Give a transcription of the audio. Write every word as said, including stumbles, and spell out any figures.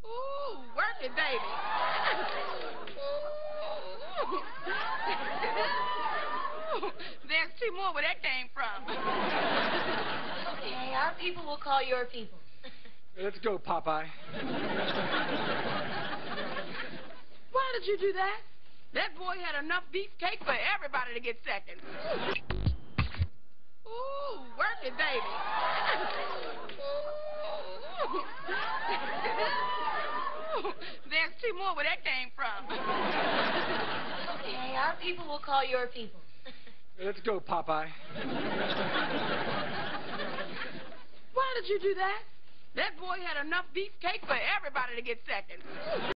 Ooh, work it, baby. Ooh. There's two more where that came from. Okay, our people will call your people. Let's go, Popeye. Why did you do that? That boy had enough beefcake for everybody to get second. Ooh, work it, baby. Ooh. There's two more where that came from. Okay, our people will call your people. Let's go, Popeye. Why did you do that? That boy had enough beefcake for everybody to get second.